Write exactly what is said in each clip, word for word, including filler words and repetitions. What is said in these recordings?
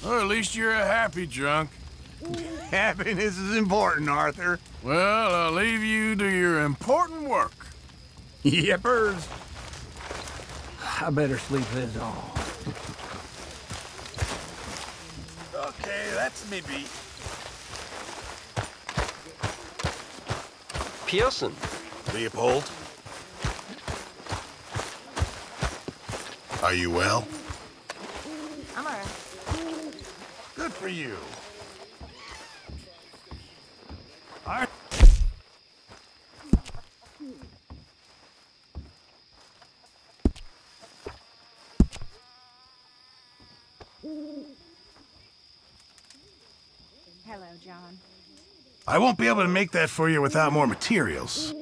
Or at least you're a happy drunk. Happiness is important, Arthur. Well, I'll leave you to your important work. Yippers. I better sleep this off. Okay, that's me beat. Pearson. Leopold? Are you well? I'm alright. Good for you. Arthur. Hello, John. I won't be able to make that for you without more materials.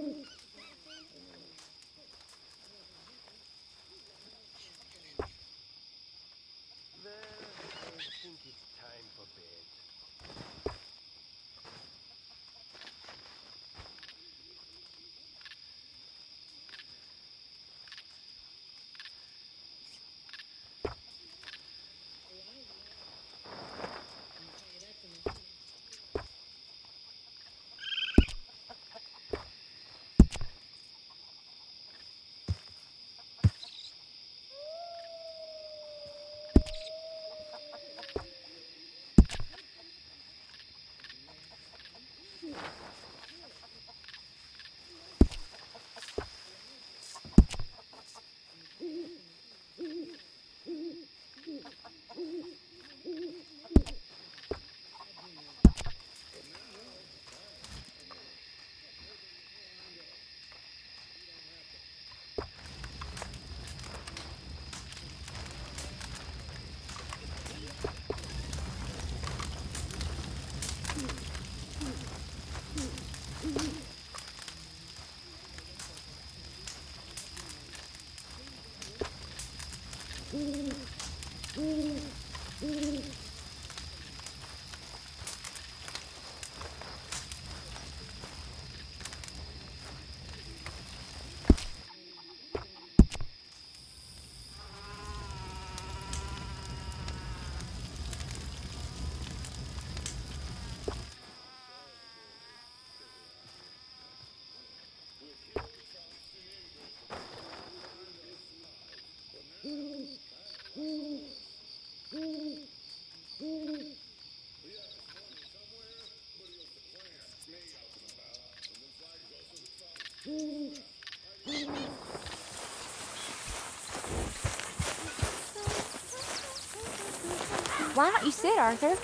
Why don't you sit, Arthur?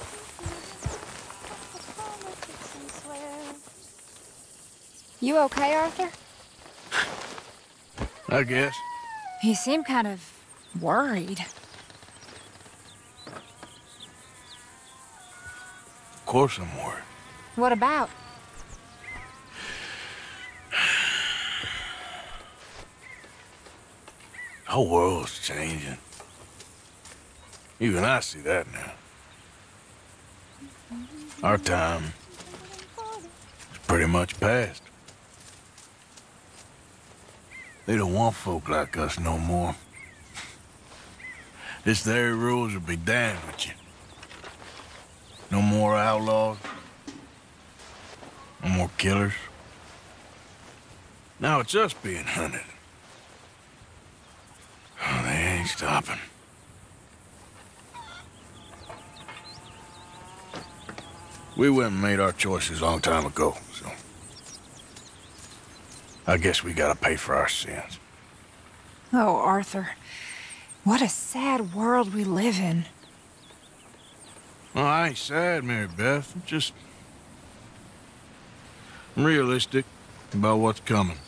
You okay, Arthur? I guess. You seem kind of worried. Of course I'm worried. What about? The whole world's changing. Even I see that now. Our time is pretty much past. They don't want folk like us no more. This there rules will be damned with you. No more outlaws. No more killers. Now it's us being hunted. Oh, they ain't stopping. We went and made our choices a long time ago, so... I guess we gotta pay for our sins. Oh, Arthur. What a sad world we live in. Well, I ain't sad, Mary Beth. I'm just... I'm realistic about what's coming.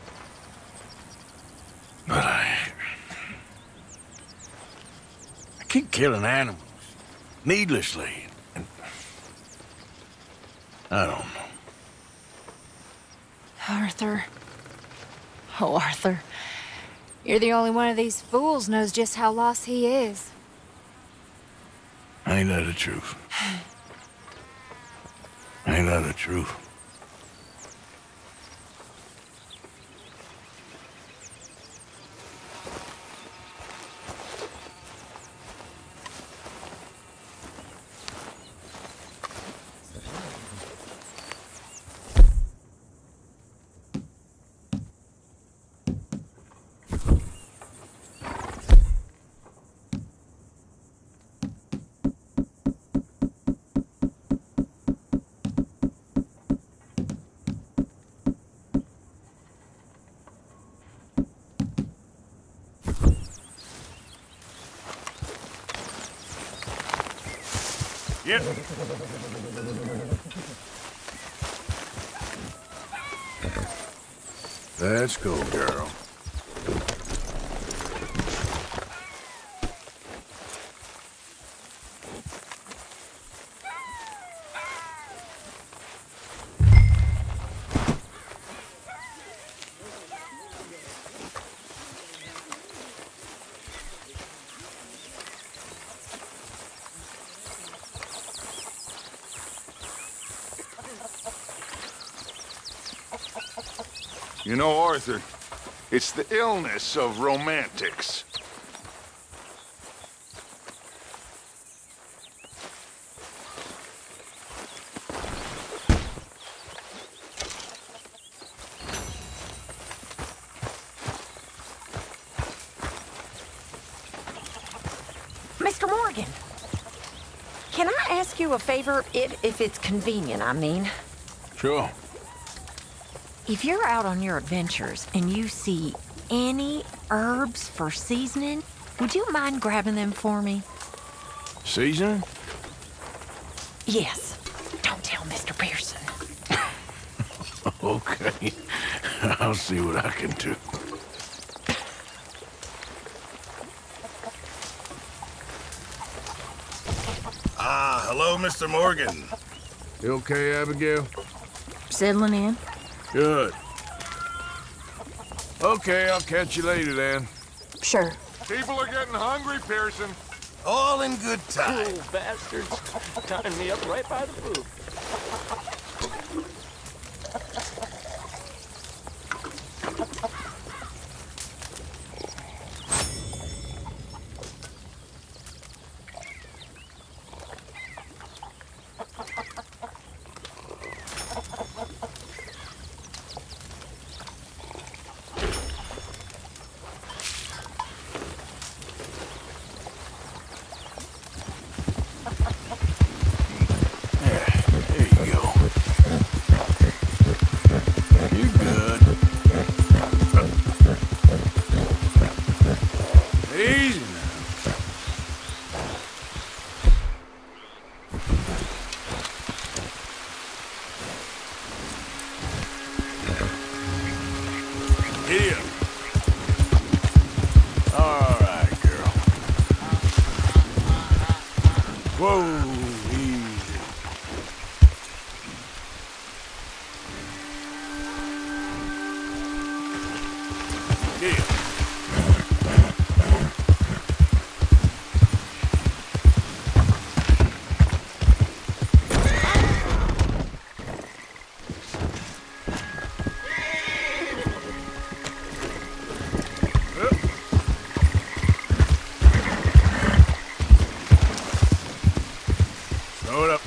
But I... I keep killing animals. Needlessly. And... I don't know. Arthur. Oh, Arthur. You're the only one of these fools knows just how lost he is. Ain't that the truth? Ain't that the truth? Yep. Let's go, girl. You know, Arthur, it's the illness of romantics. Mister Morgan, can I ask you a favor, if, if it's convenient, I mean? Sure. If you're out on your adventures and you see any herbs for seasoning, would you mind grabbing them for me? Seasoning? Yes. Don't tell Mister Pearson. Okay. I'll see what I can do. Ah, hello, Mister Morgan. You okay, Abigail? Settling in? Good. Okay, I'll catch you later then. Sure. People are getting hungry, Pearson. All in good time. Cruel bastards. Tying me up right by the food. Here. All right, girl. Whoa, easy. Here. Hold up.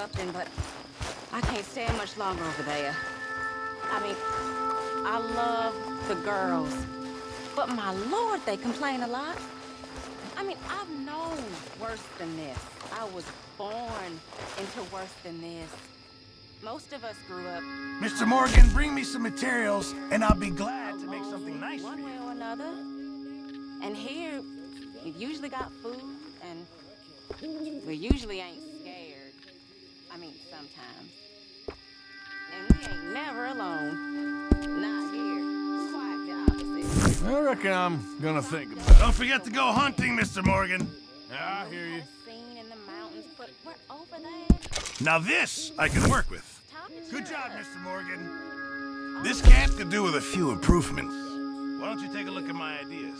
interrupting, but I can't stand much longer over there. I mean, I love the girls, but my lord, they complain a lot. I mean, I've known worse than this. I was born into worse than this. Most of us grew up... Mister Morgan, bring me some materials, and I'll be glad to make something nice one for way you. or another. And here, we've usually got food, and we usually ain't scared. I mean, sometimes. And we ain't never alone. Not here. Quite the opposite. I reckon I'm gonna think about it. Don't forget to go hunting, Mister Morgan. Yeah, I hear you. Seen in the mountains, but we're over there. Now this I can work with. Talking Good to job, us. Mister Morgan. This camp could do with a few improvements. Why don't you take a look at my ideas?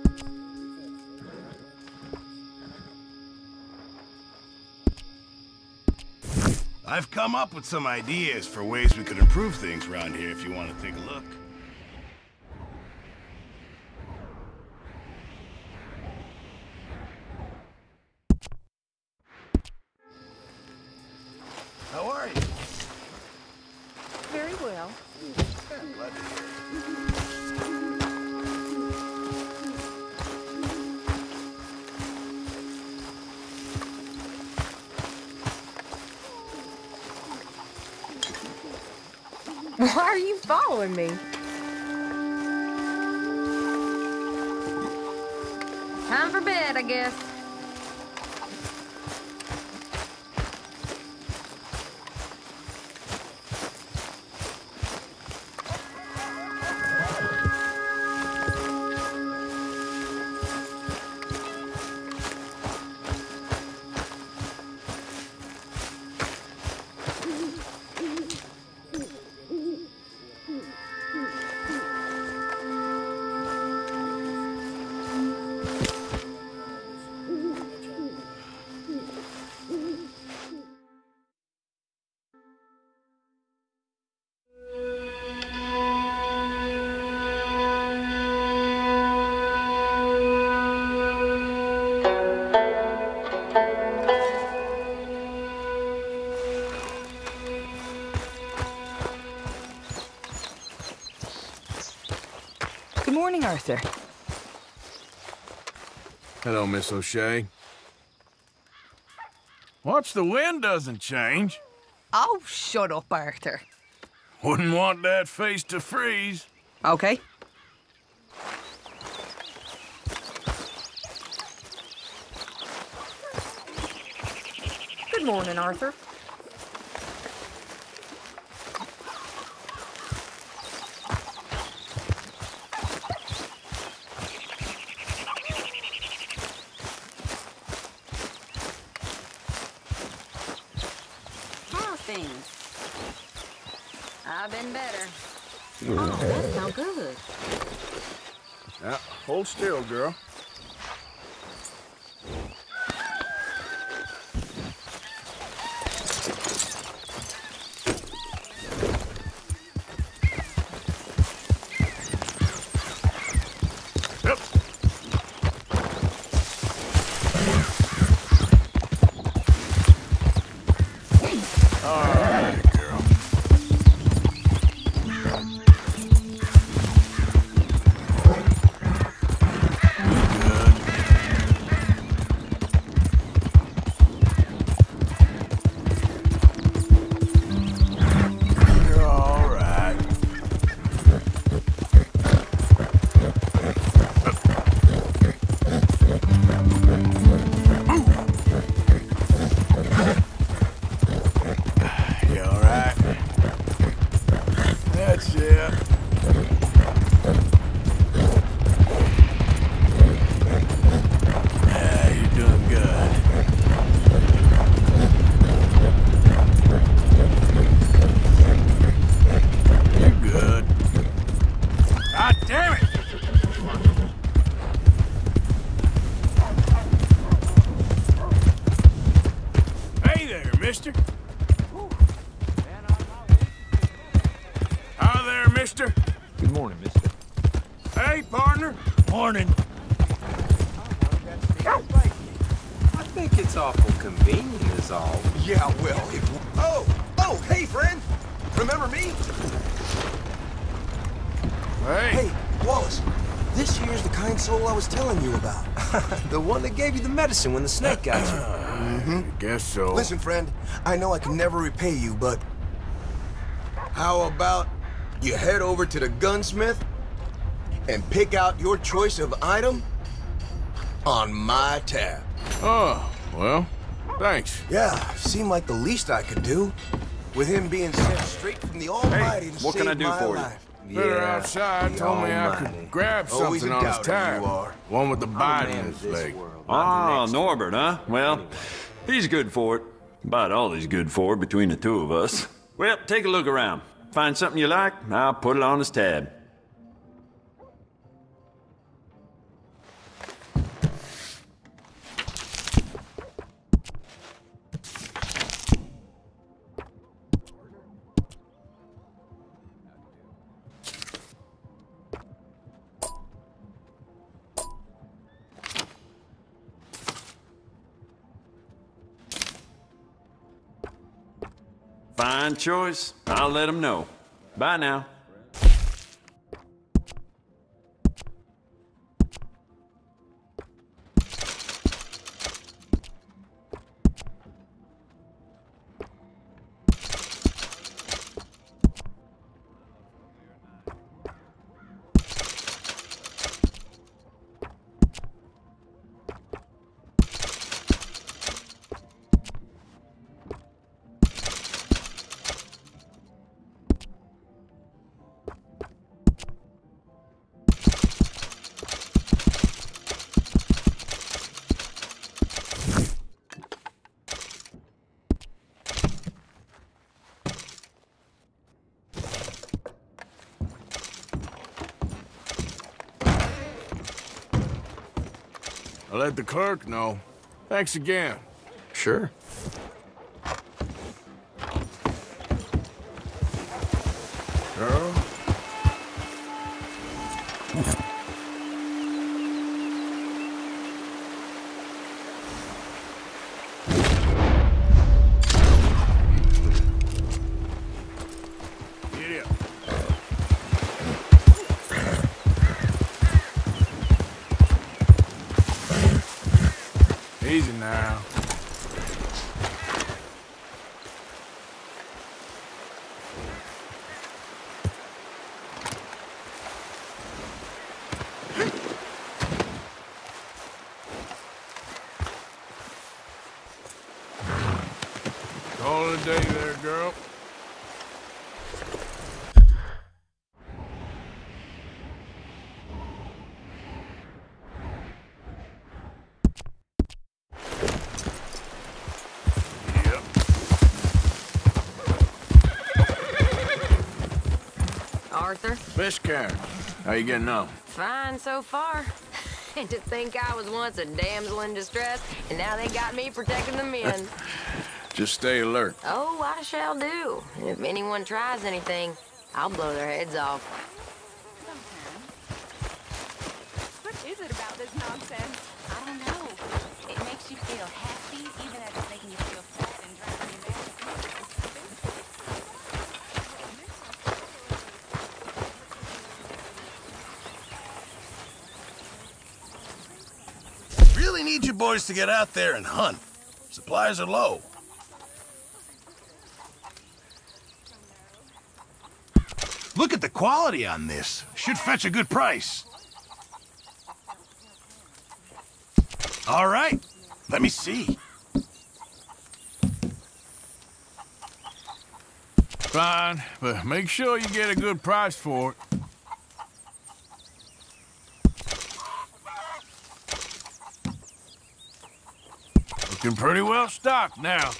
I've come up with some ideas for ways we could improve things around here if you want to take a look. How are you? Very well. I'm glad to hear it. Why are you following me? Time for bed, I guess. Good morning, Arthur. Hello, Miss O'Shea. Watch the wind doesn't change. Oh, shut up, Arthur. Wouldn't want that face to freeze. Okay. Good morning, Arthur. How are things? I've been better. Oh, that sounds good. Yeah, hold still, girl. Mister? Hi there, mister. Good morning, mister. Hey, partner. Morning. I think it's It's awful convenient is all. Yeah, well, it... Oh! Oh, hey, friend! Remember me? Hey! Hey, Wallace. This here's the kind soul I was telling you about. The one that gave you the medicine when the snake got you. Mm-hmm. Guess so. Listen, friend, I know I can never repay you, but... How about you head over to the gunsmith and pick out your choice of item on my tab? Oh, well, thanks. Yeah, seemed like the least I could do. With him being sent straight from the Almighty Hey, to what save can I do my for you? life. Better outside told me I could grab Always something a on his doubter, tire. you are. One with the bite in his leg. Ah, Norbert, huh? Well, he's good for it. About all he's good for between the two of us. Well, take a look around. Find something you like, I'll put it on his tab. Fine choice. I'll let him know. Bye now. I'll let the clerk know. Thanks again. Sure. Girl? Get up. Easy now. Call it a day there, girl. Arthur? Fish Karen. How you getting on? Fine so far. And to think I was once a damsel in distress, and now they got me protecting the men. Just stay alert. Oh, I shall do. And if anyone tries anything, I'll blow their heads off. What is it about this nonsense? I don't know. It makes you feel happy, even if it's making you feel sad and driving you mad. Really need you boys to get out there and hunt. Supplies are low. Look at the quality on this. Should fetch a good price. All right, let me see. Fine, but make sure you get a good price for it. Looking pretty well stocked now.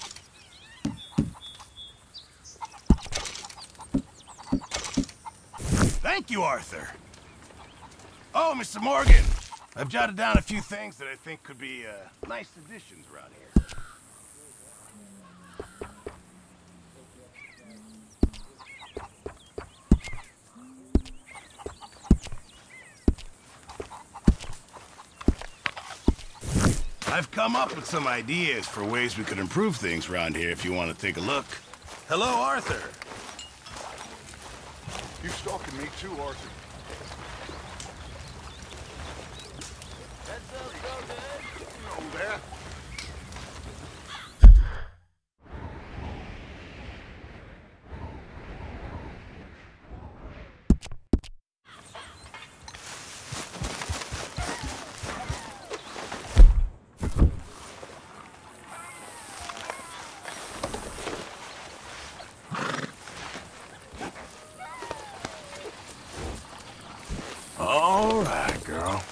Thank you, Arthur. Oh, Mister Morgan, I've jotted down a few things that I think could be uh, nice additions around here. I've come up with some ideas for ways we could improve things around here if you want to take a look. Hello, Arthur. You stalking me too, Arthur? That sounds so good. You know that. All right, girl.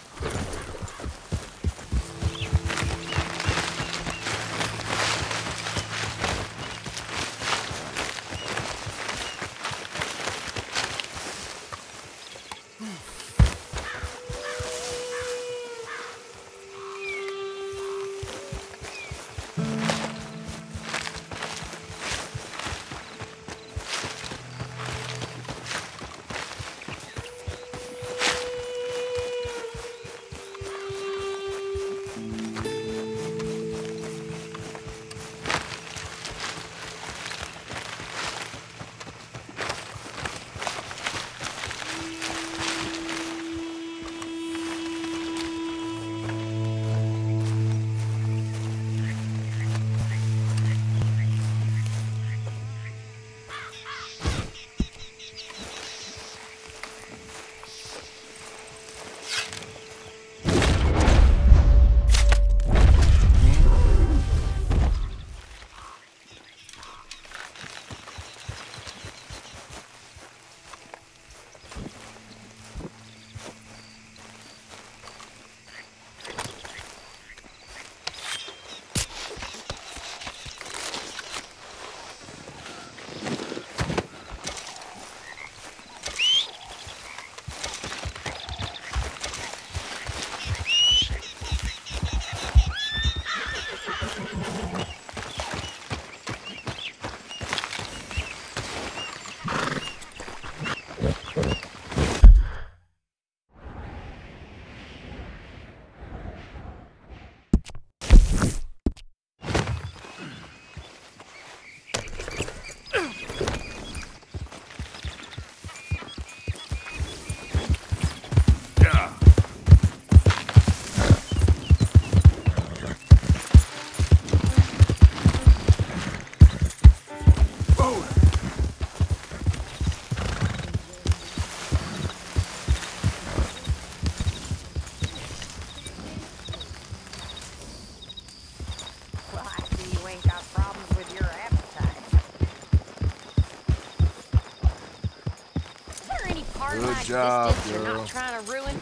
Good job, you're girl. not trying to ruin.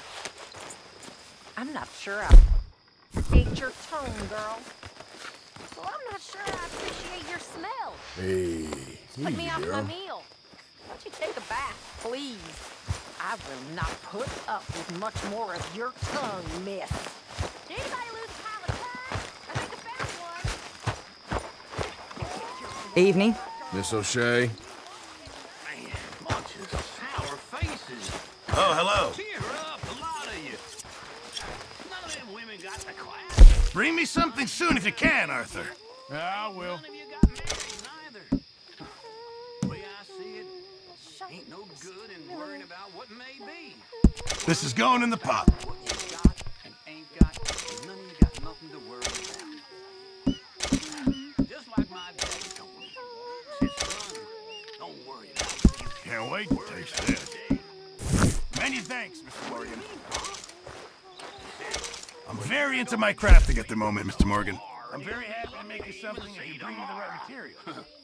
I'm not sure I hate your tone, girl. Well, I'm not sure I appreciate your smell. Hey, Put easy, me off girl. my meal. Why don't you take a bath, please? I will not put up with much more of your tongue, miss. Did anybody lose a pile of tongue? I think I found one. Evening. Miss O'Shea. Man, bunch of sour faces. Oh, hello. Cheer up, a lot of you. None of them women got the class. Bring me something soon if you can, Arthur. I will. None of you got married neither. The way I see it, ain't no good in worrying about what may be. This is going in the pot. What you got and ain't got, and none of you got nothing to worry about. Just like my daddy told me. Said, son, don't worry about it. Can't wait to taste this. Many thanks, Mister Morgan. I'm very into my crafting at the moment, Mister Morgan. I'm very happy to make you something if you bring me the right material.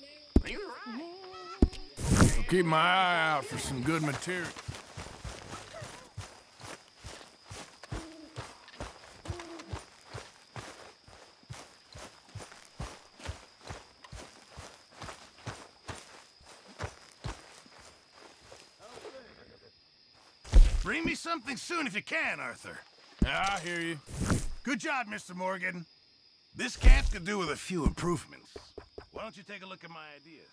I'll keep my eye out for some good material. Bring me something soon if you can, Arthur. I hear you. Good job, Mister Morgan. This camp could do with a few improvements. Why don't you take a look at my ideas?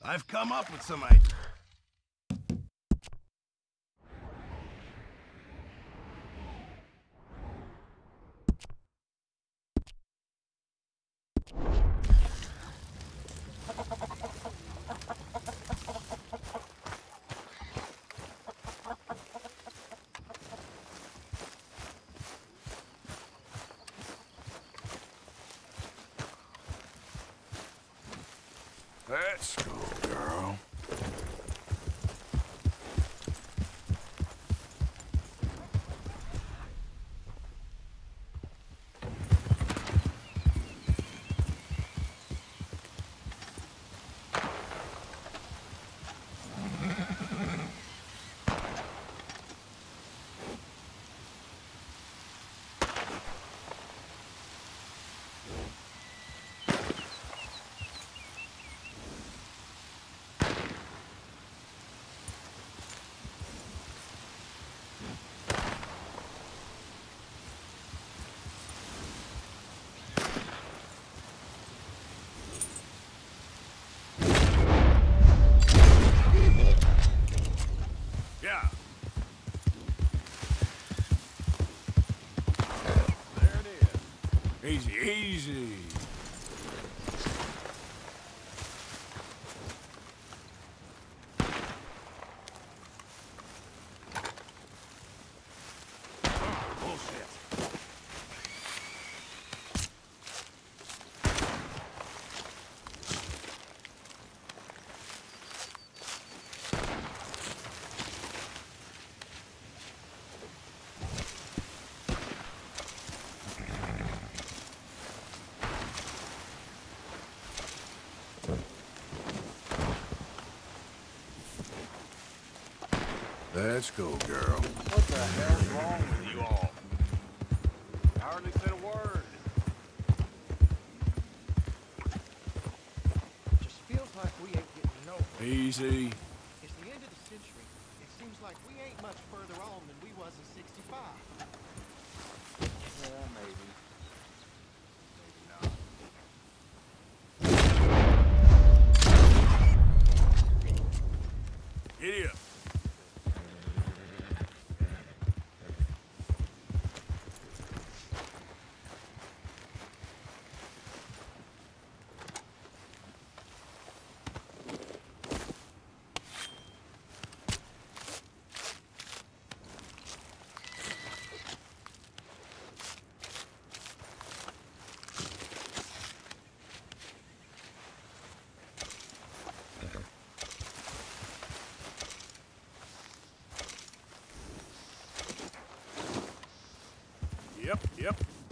I've come up with some ideas. Let's go, girl. Yeah. There it is. Easy, easy. Bullshit. Let's go, girl. What the hell's wrong with you all? I hardly said a word. Just feels like we ain't getting nowhere. Easy. It's the end of the century. It seems like we ain't much further on than we was in sixty-five. Yeah, maybe. Giddy up. Yep, yep.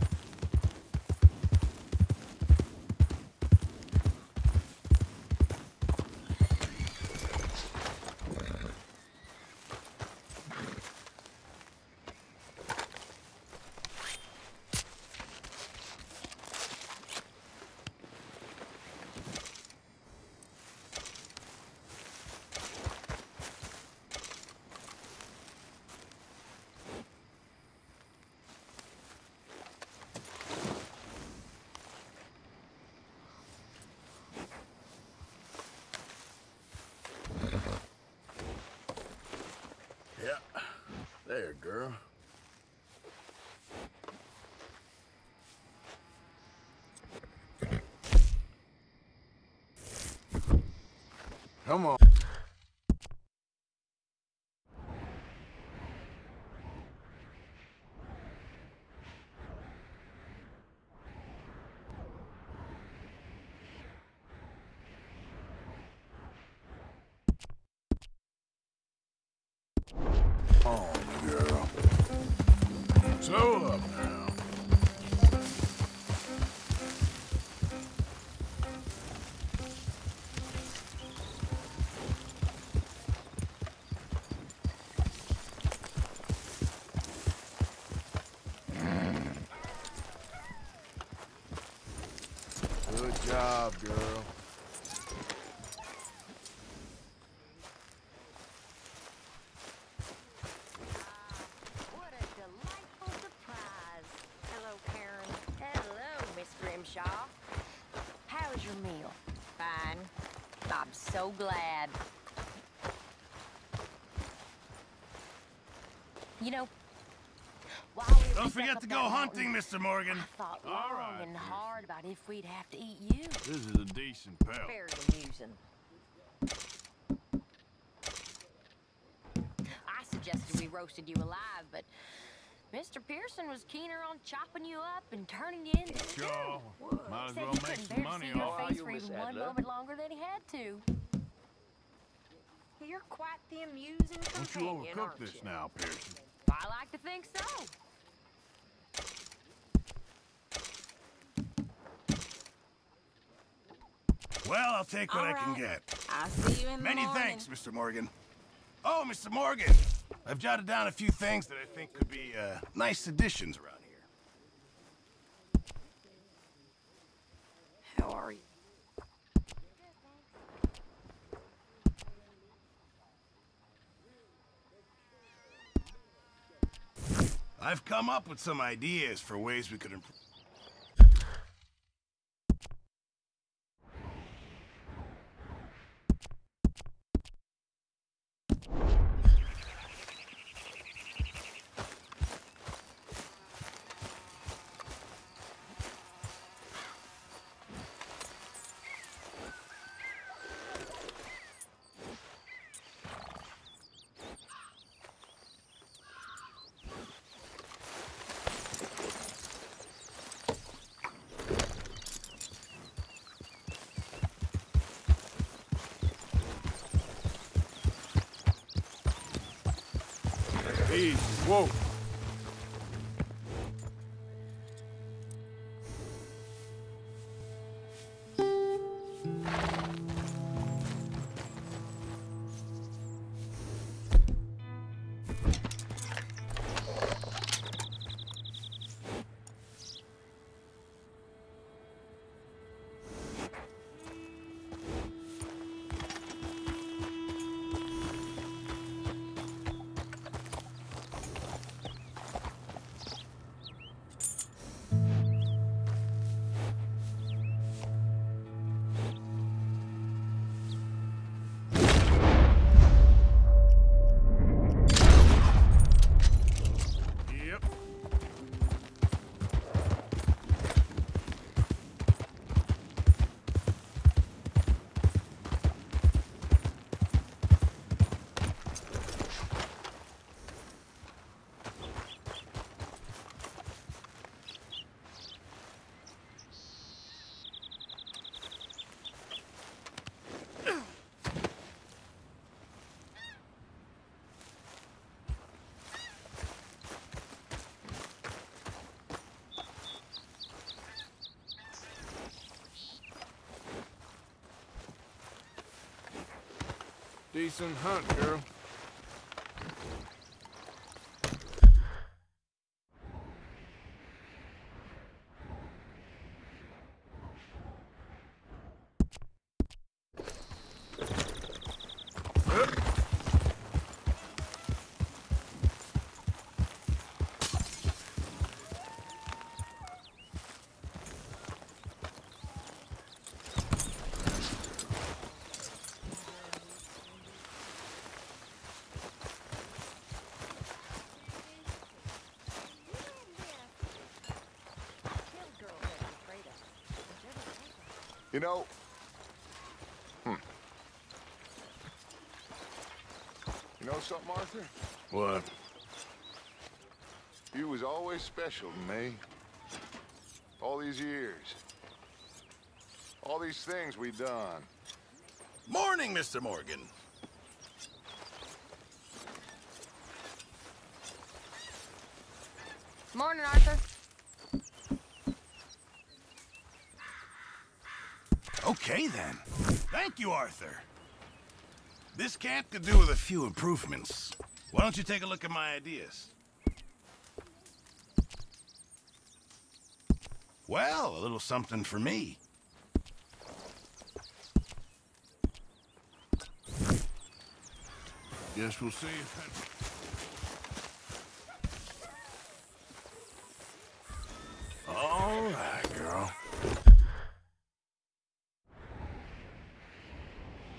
Yeah. There, girl. Come on. Oh, girl. Slow up now. Good job, girl. What a delightful surprise. Hello, Karen. Hello, Miss Grimshaw. How was your meal? Fine. I'm so glad. You know, while we were Don't stuck forget up to that go mountain, hunting, Mister Morgan. I thought long All right, and Pearson. hard about if we'd have to eat you. This is a decent pal. Very amusing. I suggested we roasted you alive, but Mister Pearson was keener on chopping you up and turning you into stew. Sure. Might as Said well he make couldn't some bear to money see your off face you, for Miss even one Adler? moment longer than he had to. You're quite the amusing Don't you companion, overcook aren't this you? now, Pearson. I like to think so. Well, I'll take what All I can right. get. I'll see you in the Many morning. thanks, Mister Morgan. Oh, Mister Morgan, I've jotted down a few things that I think could be uh, nice additions around here. How are you? I've come up with some ideas for ways we could improve. Easy. Whoa. Yep. Decent hunt, girl. You know... Hmm. You know something, Arthur? What? You was always special to me. All these years. All these things we done. Morning, Mister Morgan. Morning, Arthur. Okay, then. Thank you, Arthur. This camp could do with a few improvements. Why don't you take a look at my ideas? Well, a little something for me. Guess we'll see if that... All right, girl.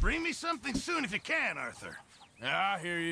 Bring me something soon if you can, Arthur. Yeah, I hear you.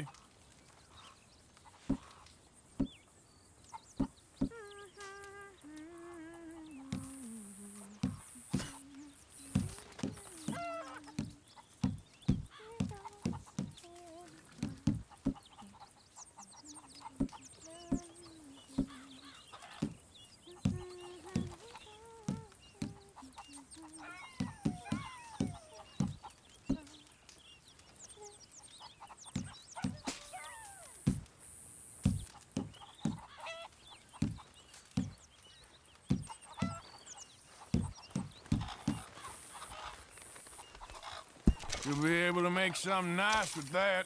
You'll be able to make something nice with that.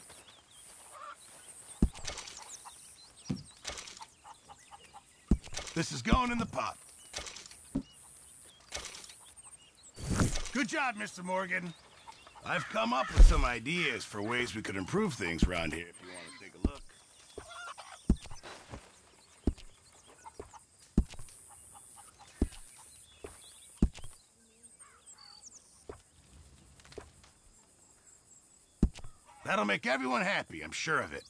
This is going in the pot. Good job, Mister Morgan. I've come up with some ideas for ways we could improve things around here if you want to take a look. That'll make everyone happy, I'm sure of it.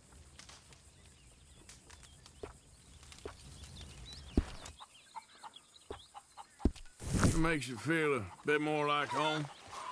It makes you feel a bit more like home.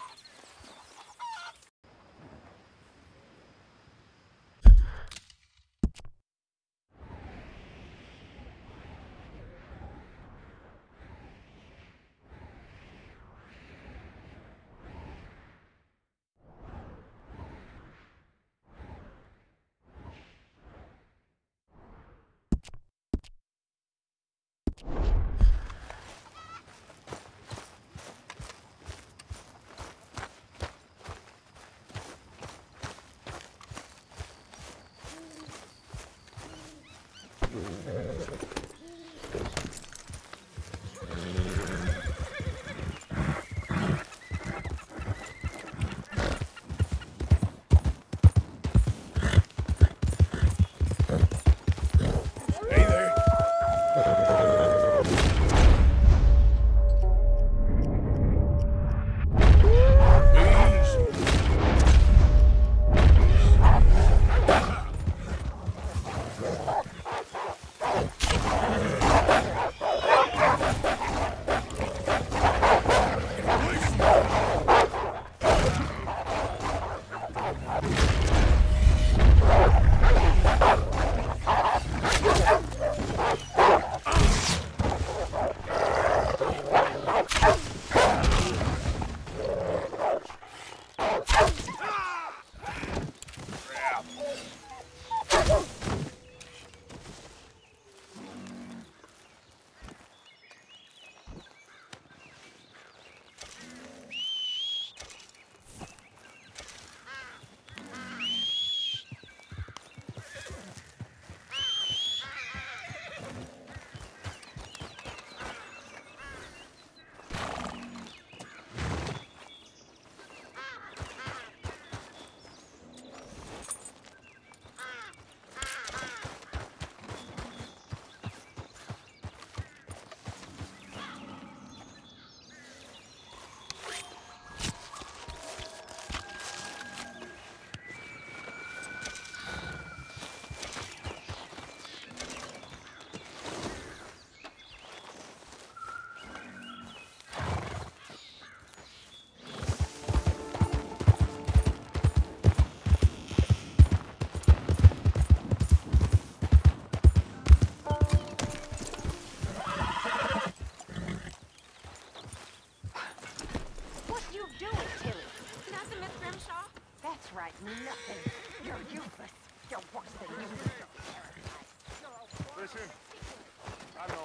Nothing. You're useless. You're worse than useless. Listen, I know.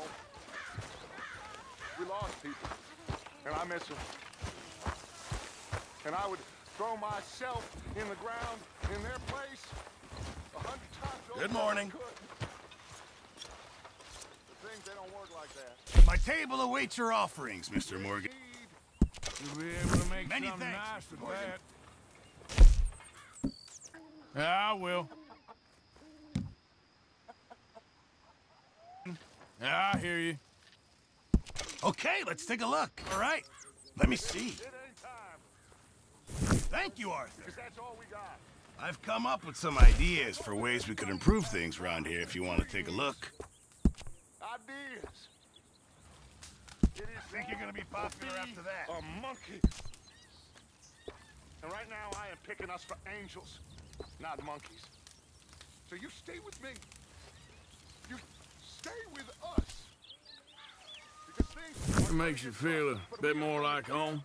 We lost people, and I miss them. And I would throw myself in the ground in their place a hundred times over. Good morning. The things, they don't work like that. My table awaits your offerings, Mister Morgan. You'll be able to make Many something thanks, nice Mister with Morgan. that. Yeah, I will. Yeah, I hear you. Okay, let's take a look. All right. Let me see. Thank you, Arthur. Because that's all we got. I've come up with some ideas for ways we could improve things around here if you want to take a look. Ideas. It is Think you're gonna be popular after that? A monkey. And right now I am picking us for angels, not monkeys. So you stay with me. You stay with us. Because things It makes you feel a bit more like home.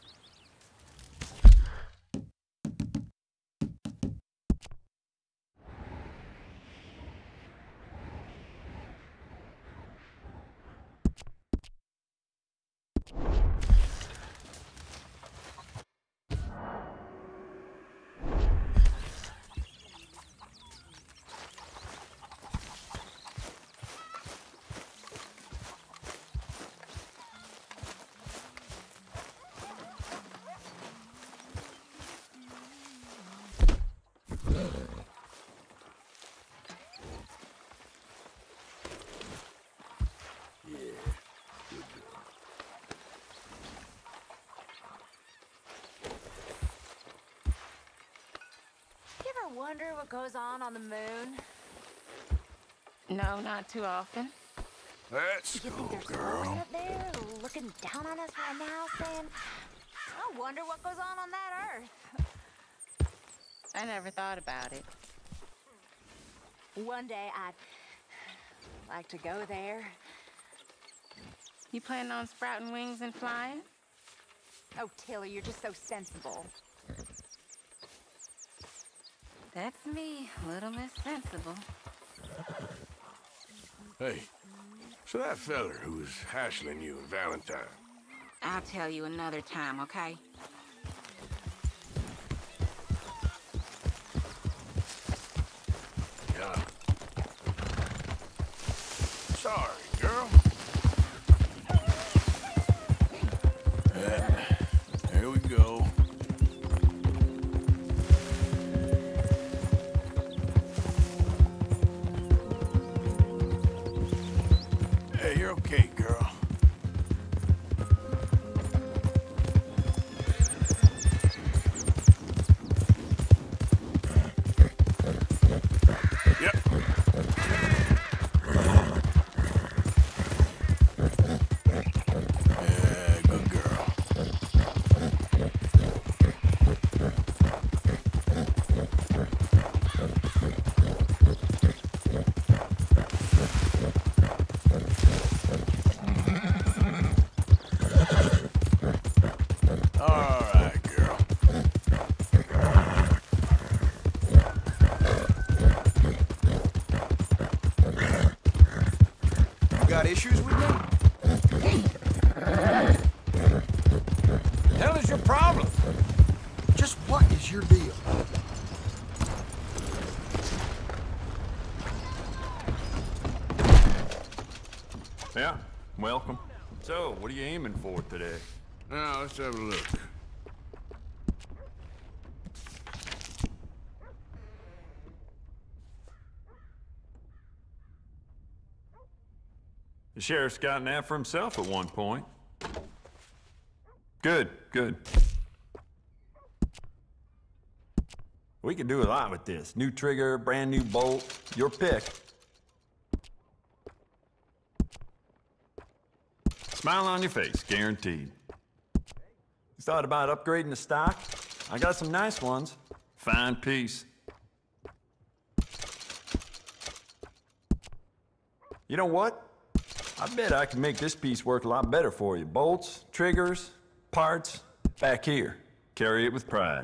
Wonder what goes on on the moon? No, not too often. Let's You go, think there's girl. folks up there looking down on us right now saying, I wonder what goes on on that Earth? I never thought about it. One day I'd like to go there. You planning on sprouting wings and flying? Oh, Tilly, you're just so sensible. That's me, a little less sensible. Hey, so that feller who was hassling you and Valentine. I'll tell you another time, okay? Yeah. Sorry, girl. Yeah, there we go. Hey, you're okay, girl. Yep. Yeah, good girl. All right, girl. You got issues with me? Hell is your problem? Just what is your deal? Yeah, welcome. So, what are you aiming for today? Now, let's have a look. The sheriff's got an ad for himself at one point. Good, good. We can do a lot with this. New trigger, brand new bolt, your pick. Smile on your face, guaranteed. You thought about upgrading the stock? I got some nice ones. Fine piece. You know what? I bet I can make this piece work a lot better for you. Bolts, triggers, parts, back here. Carry it with pride.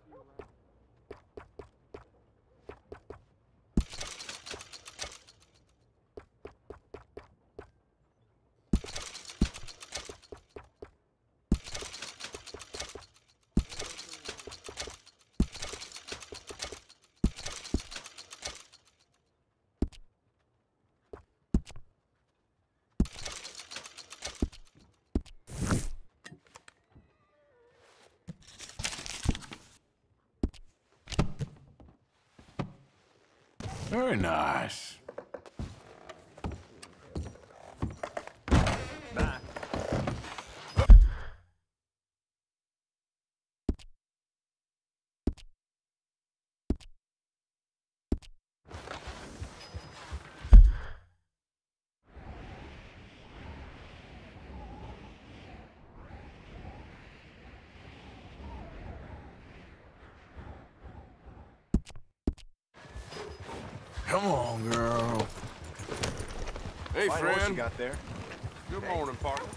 Very nice. Come on, girl. Hey, Fine horse friend. you got there. Good morning, partner.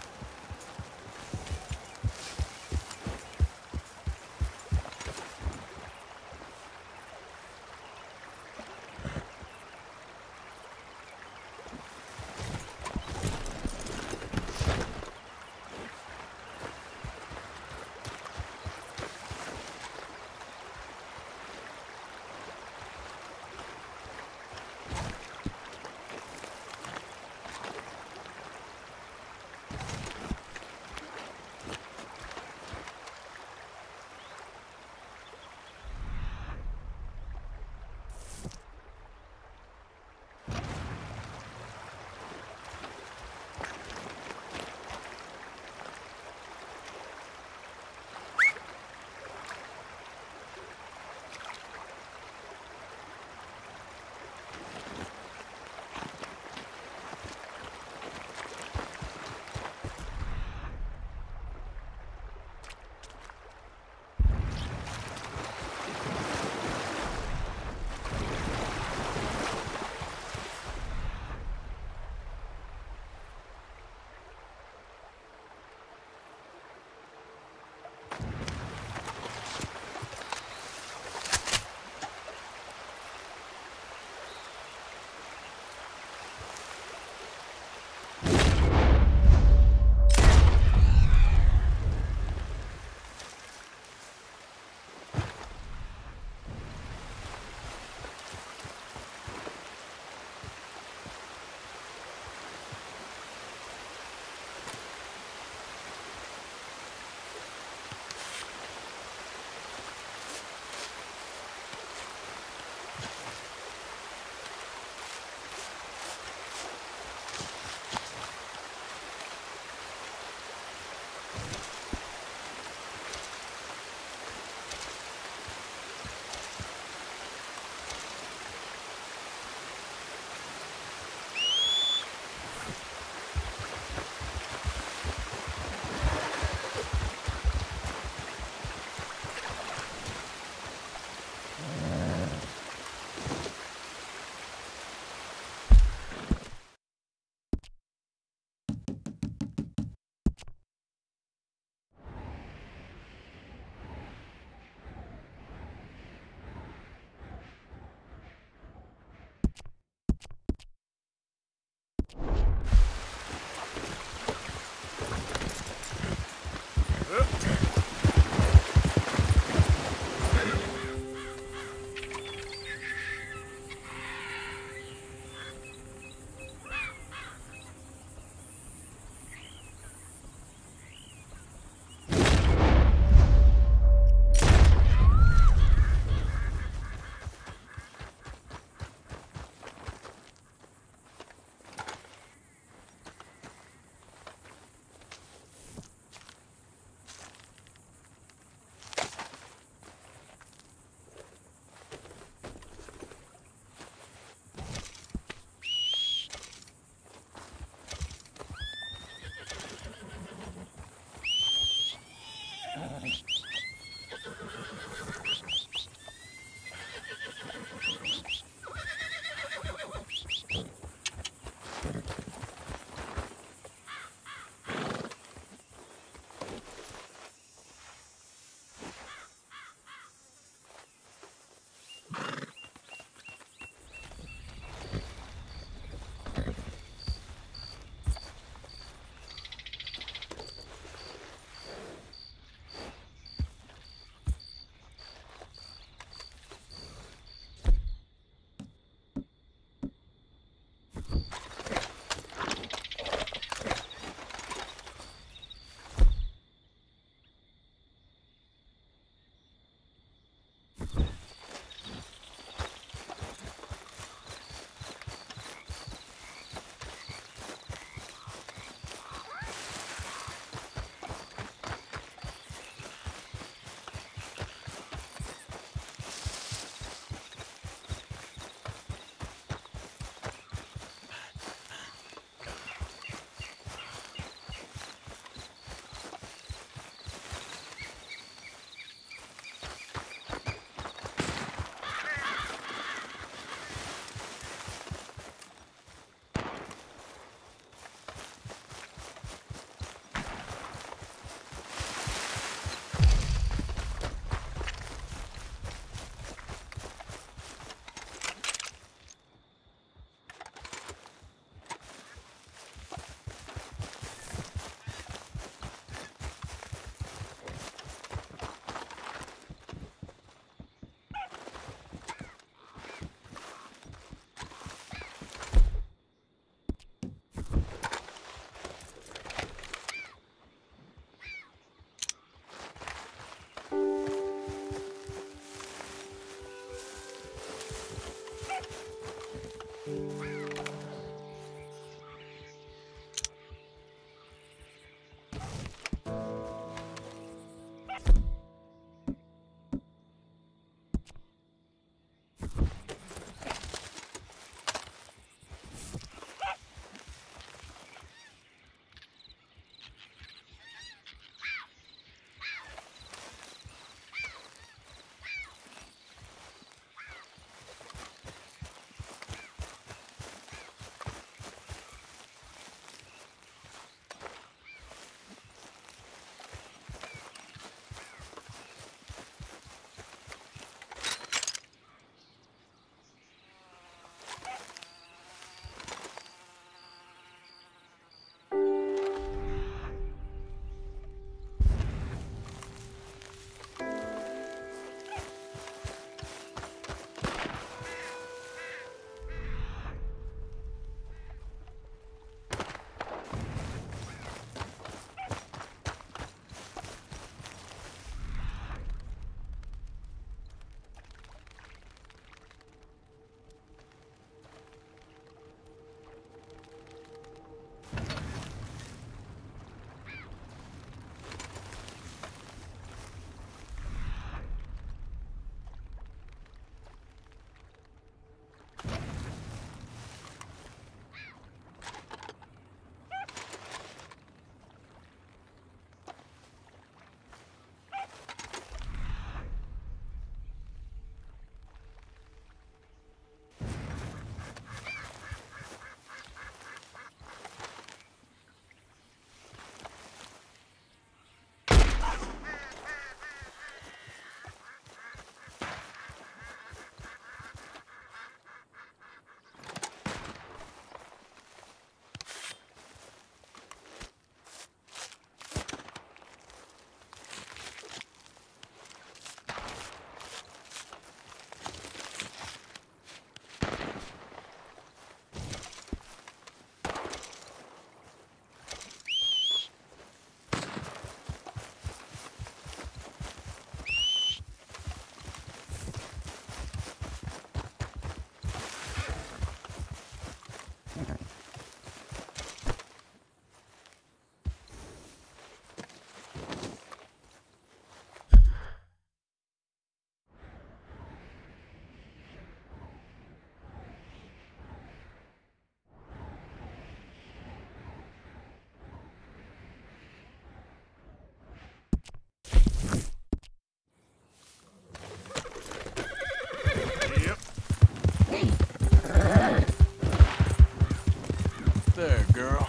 there, girl.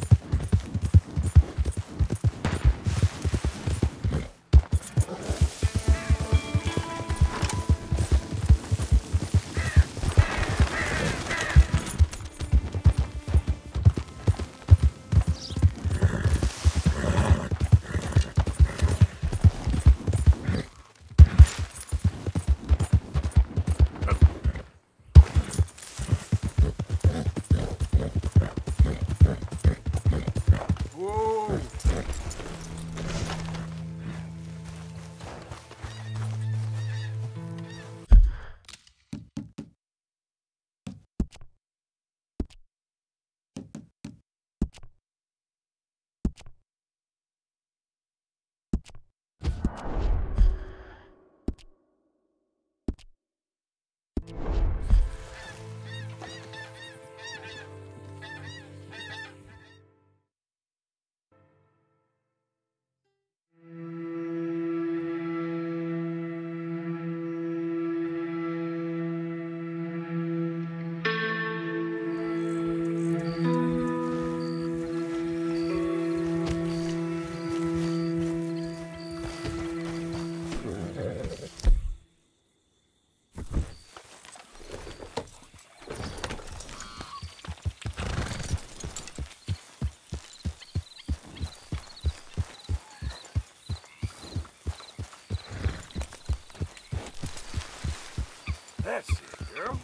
That's it, girl.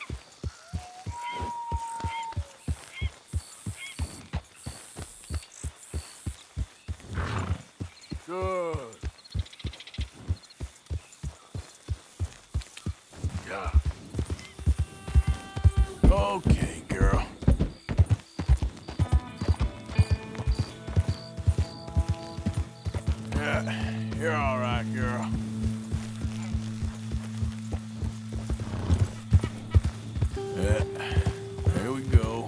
Good. Yeah. Okay, girl. Yeah, you're all right, girl. Yeah, there we go.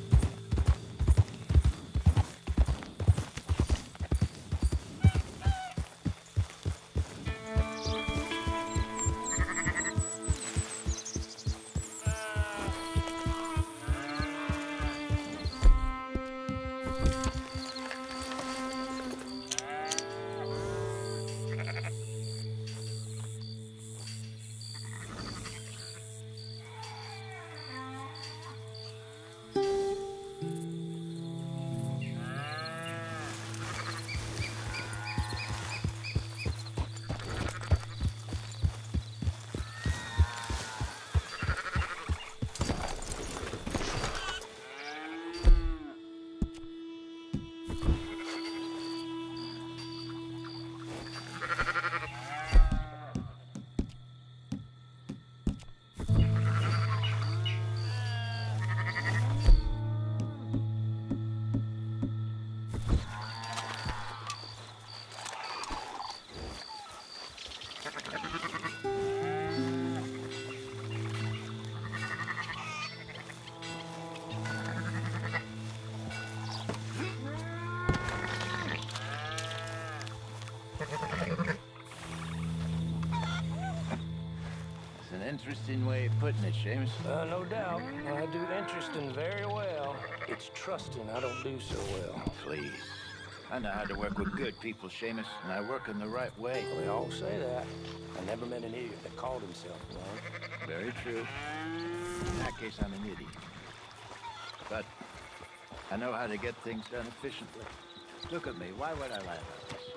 Interesting way of putting it, Seamus. Uh, no doubt. I do interesting very well. It's trusting I don't do so well. Please. I know how to work with good people, Seamus, and I work in the right way. Well, they all say that. I never met an idiot that called himself one. Very true. In that case, I'm an idiot. But I know how to get things done efficiently. Look at me. Why would I lie about this?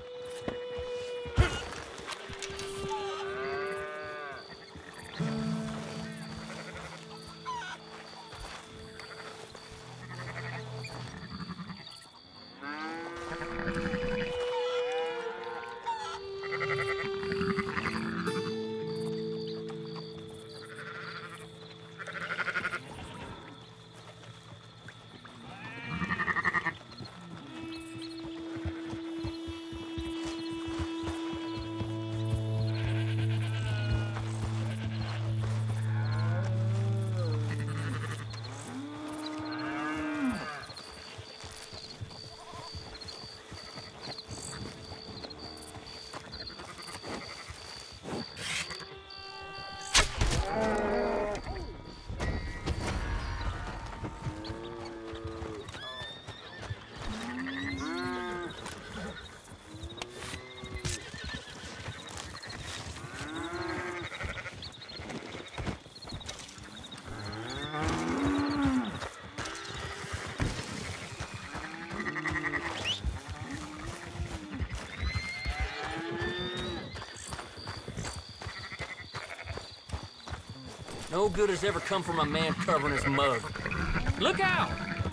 No good has ever come from a man covering his mug. Look out!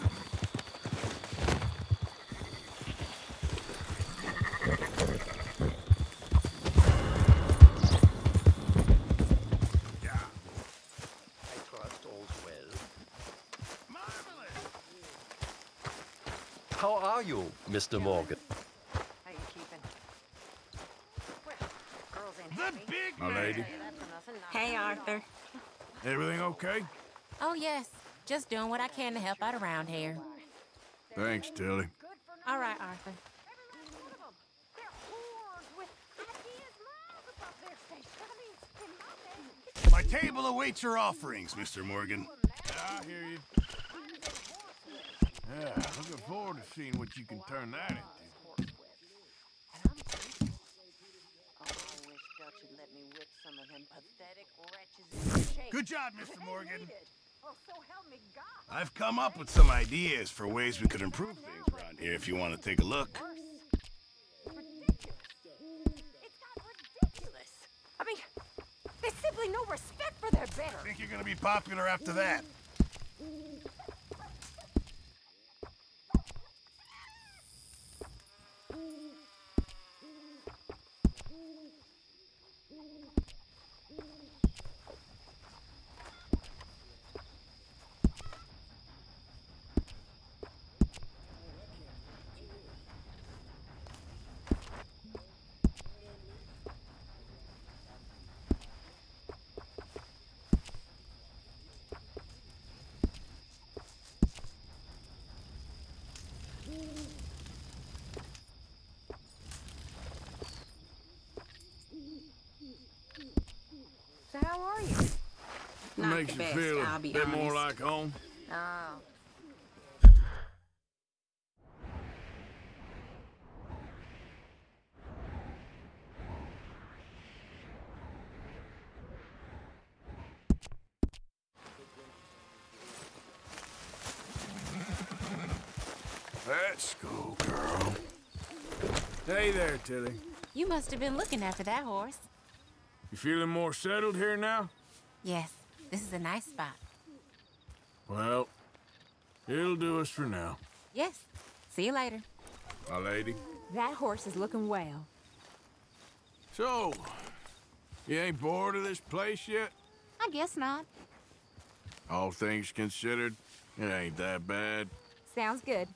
How are you, Mister Morgan? How you keeping? Well, girls ain't The happy. big man. My lady. Hey, Arthur. Everything okay? Oh, yes. Just doing what I can to help out around here. Thanks, Tilly. All right, Arthur. My table awaits your offerings, Mister Morgan. I hear you. Yeah, looking forward to seeing what you can turn that into. Good job, Mister Morgan. I've come up with some ideas for ways we could improve things around here if you want to take a look. I mean, there's simply no respect for their better. Think you're gonna be popular after that? So how are you? Not Makes the you best, feel I'll a be bit more honest. like home. Oh. Let's go, girl. Hey there, Tilly. You must have been looking after that horse. You feeling more settled here now? Yes, this is a nice spot. Well, it'll do us for now. Yes. See you later. My lady. That horse is looking well. So, you ain't bored of this place yet? I guess not. All things considered, it ain't that bad. Sounds good.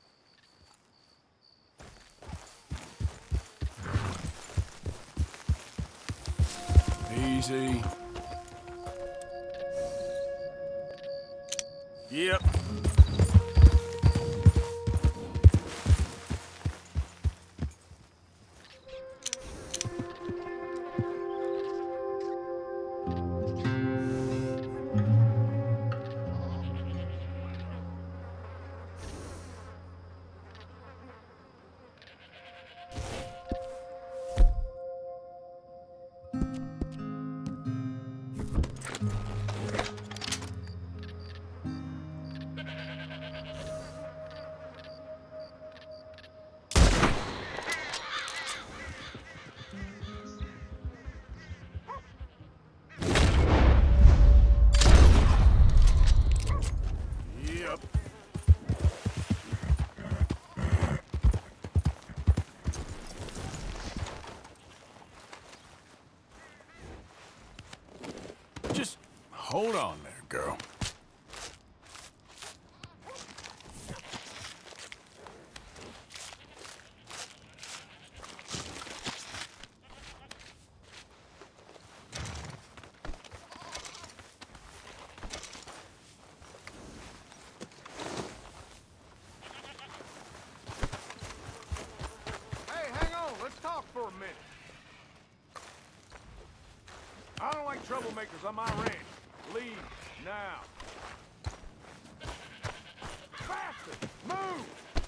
Easy. Yep. Yep. Just hold on there, girl. Hey, hang on. Let's talk for a minute. I don't like troublemakers on my ranch. Leave now. Faster! Move!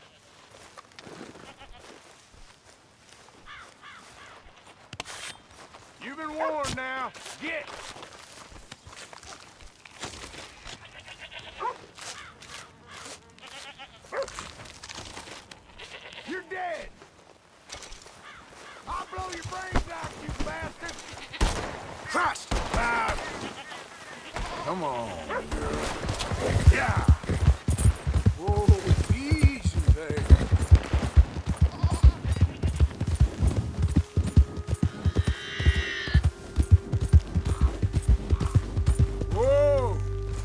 You've been warned now. Get! You're dead! I'll blow your brains out, you bastard! Christ! Ah. Come on. Yeah. Whoa, easy there. Whoa.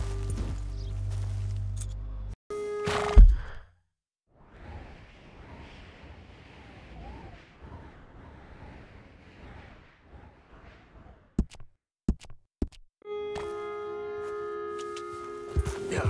Yeah.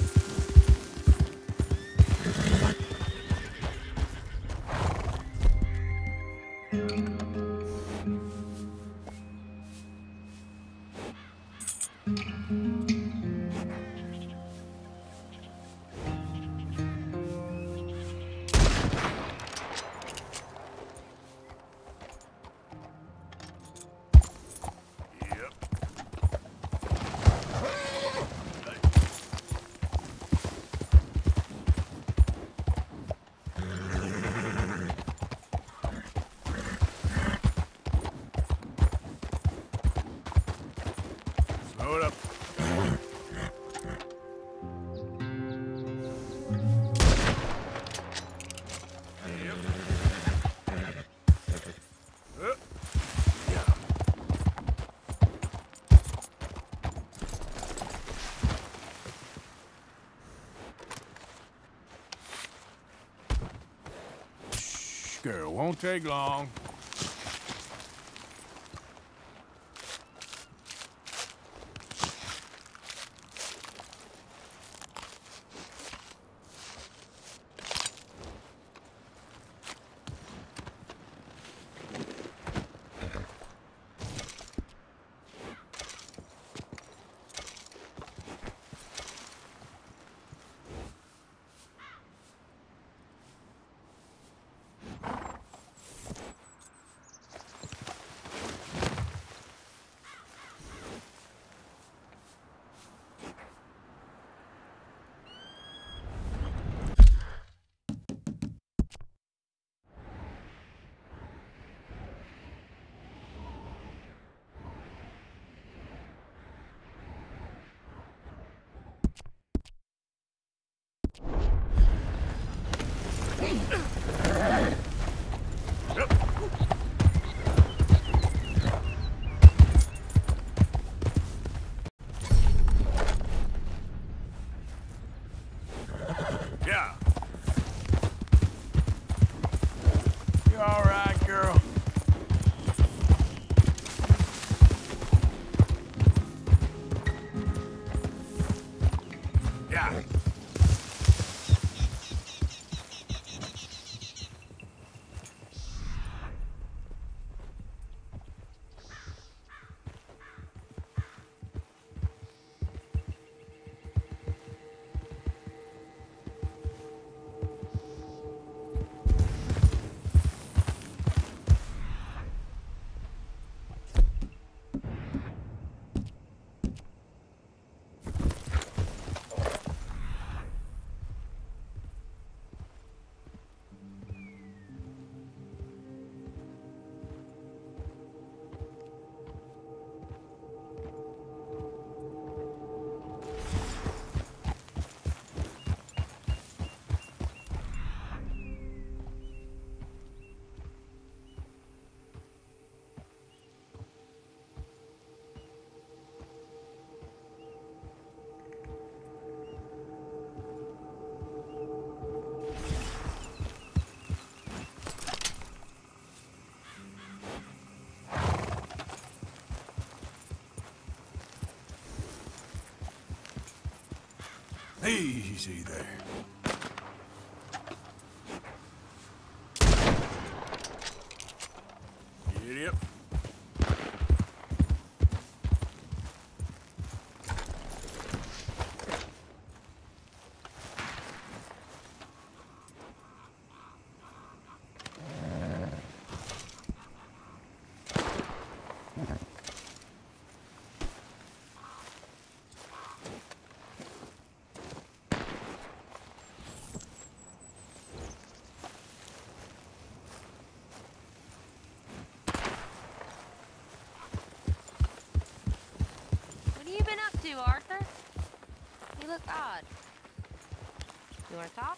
Slow it up. Shh, girl, won't take long. Yeah. You all right, girl? Yeah. Easy there. Giddy up. What have you been up to, Arthur? look odd. You wanna talk?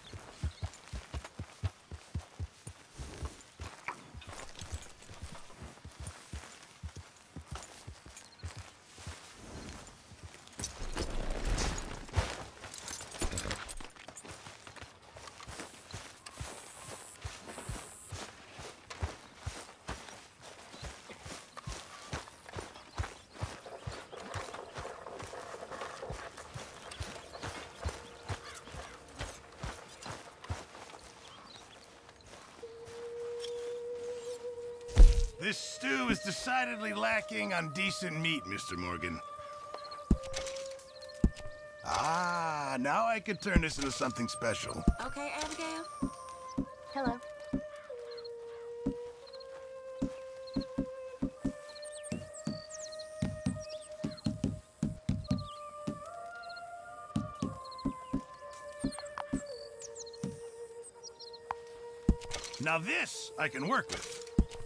This stew is decidedly lacking on decent meat, Mister Morgan. Ah, now I could turn this into something special. Okay, Abigail? Hello. Now this I can work with.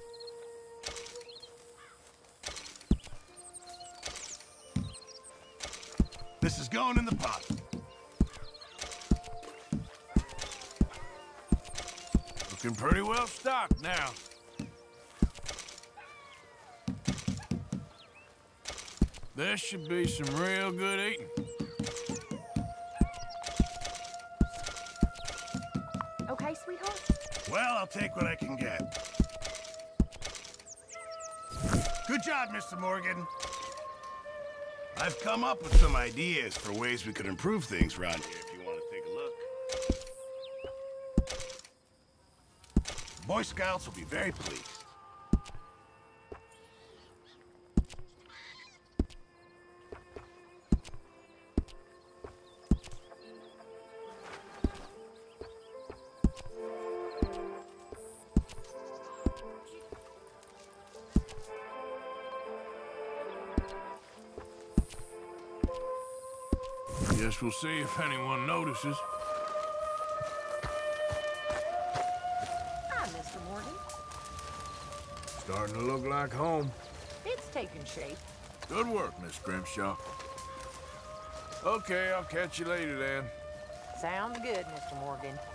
This is going in the pot. Looking pretty well stocked now. This should be some real good eating. Okay, sweetheart? Well, I'll take what I can get. Good job, Mister Morgan. I've come up with some ideas for ways we could improve things around here if you want to take a look. Boy Scouts will be very pleased. Guess we'll see if anyone notices. Hi, Mister Morgan. Starting to look like home. It's taking shape. Good work, Miss Grimshaw. Okay, I'll catch you later then. Sounds good, Mister Morgan.